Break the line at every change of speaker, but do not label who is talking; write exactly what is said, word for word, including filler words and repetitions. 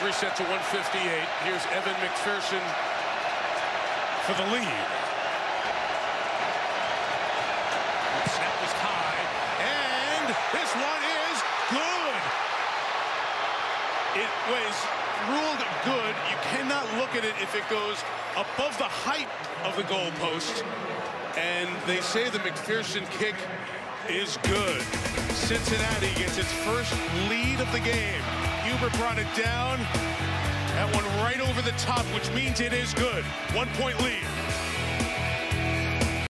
reset to one fifty-eight. Here's Evan McPherson for the lead. Snap is high, and this one is good. It was ruled good. You cannot look at it if it goes above the height of the goalpost. And they say the McPherson kick is good. Cincinnati gets its first lead of the game. Huber brought it down. That one right over the top, which means it is good. One point lead.